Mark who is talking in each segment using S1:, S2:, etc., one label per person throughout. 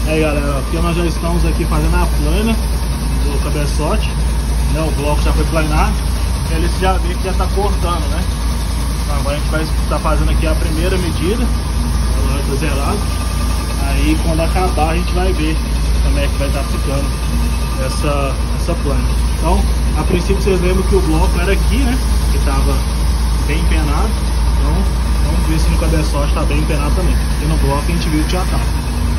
S1: Aí galera, aqui nós já estamos aqui fazendo a plana do cabeçote, né? O bloco já foi planado. E ali você já vê que já está cortando, né? Então, agora a gente vai estar fazendo aqui a primeira medida, agora tá zerado. Aí quando acabar a gente vai ver como é que vai estar ficando essa plana. Então, a princípio vocês lembram que o bloco era aqui, né? Que estava bem empenado. Então, vamos ver se no cabeçote está bem empenado também. E no bloco a gente viu que já tá.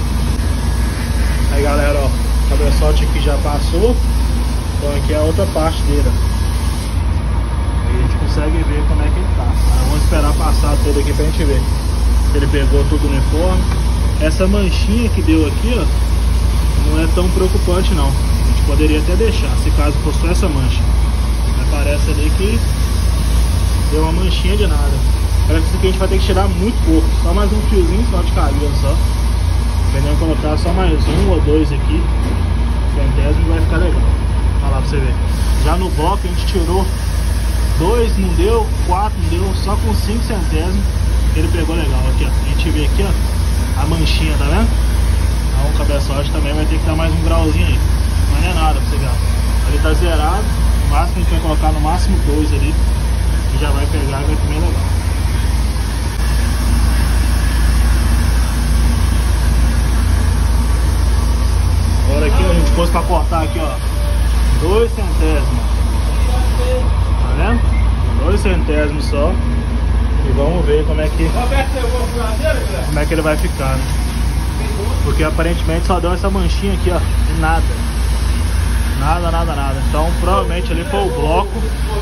S1: Aí galera, ó, o cabeçote aqui já passou. Então aqui é a outra parte dele. Aí a gente consegue ver como é que ele tá. Aí vamos esperar passar todo aqui pra gente ver se ele pegou tudo uniforme. Essa manchinha que deu aqui, ó, não é tão preocupante não. A gente poderia até deixar, se caso fosse só essa mancha. Mas parece ali que deu uma manchinha de nada. Parece que isso aqui a gente vai ter que tirar muito pouco. Só mais um fiozinho só de cabelo só. Dependendo, colocar só mais um ou dois aqui, centésimo, vai ficar legal. Olha lá pra você ver. Já no bloco a gente tirou 2, não deu, 4 não deu, só com 5 centésimos ele pegou legal. Aqui, ó. A gente vê aqui, ó, a manchinha, tá vendo? Então o cabeçote também vai ter que dar mais um grauzinho aí. Mas não é nada pra você ver. Ele tá zerado, o máximo a gente vai colocar no máximo 2 ali, e já vai pegar e vai comer legal. Agora aqui a gente pôs pra cortar aqui, ó, 2 centésimos. Tá vendo? 2 centésimos só. E vamos ver como é que ele vai ficar, né? Porque aparentemente só deu essa manchinha aqui, ó, e nada. Nada. Então provavelmente ali foi o bloco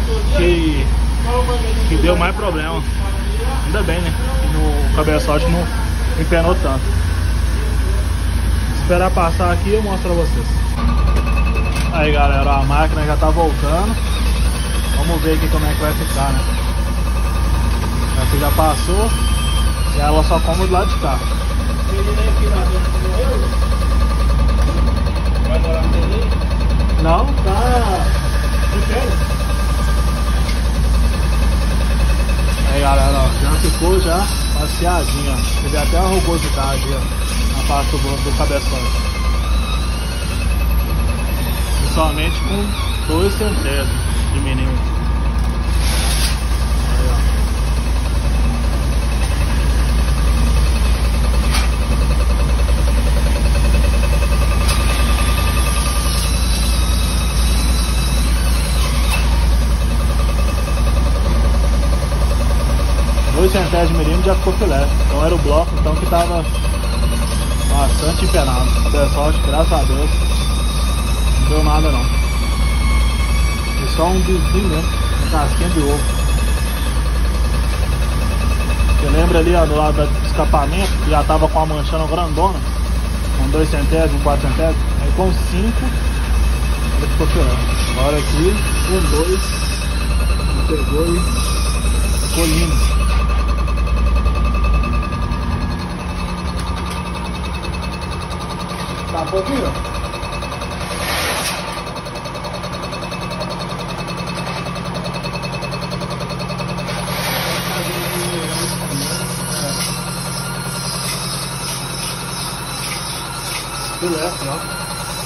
S1: que deu mais problema. Ainda bem, né? Que no cabeçote não empenou tanto. Esperar passar aqui e eu mostro pra vocês. Aí galera, a máquina já tá voltando. Vamos ver aqui como é que vai ficar, né? Aqui já passou. E ela só come do lado de cá. Não, tá de férias. Aí galera, ó, já ficou já passeadinho, ó. Teve até uma rugosidade, ó, na parte do cabeçote. E somente com 2 centésimos de milímetro. Aí, ó. Centésimos de milímetro já ficou filé. Então era o bloco então que tava bastante empenado. O cabeçote, graças a Deus, não deu nada não. E só um bizinho mesmo, um casquinha de ovo. Você lembra ali, ó, do lado do escapamento, que já tava com a manchana grandona, com 2 centésimos, 4 centésimos, aí com 5 ele ficou filé. Agora aqui, com 2, pegou e ficou lindo. Tá um pouquinho? Filé, ó.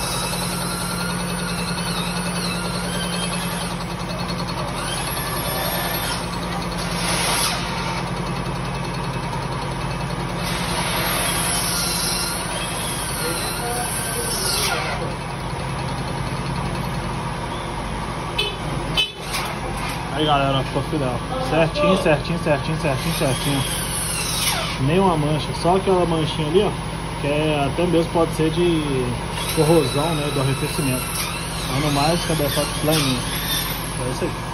S1: Aí galera, ficou filé, certinho. Nenhuma mancha, só aquela manchinha ali, ó, que até mesmo pode ser de corrosão, né, do arrefecimento. Mas no mais, cabeçote planinho. É isso aí.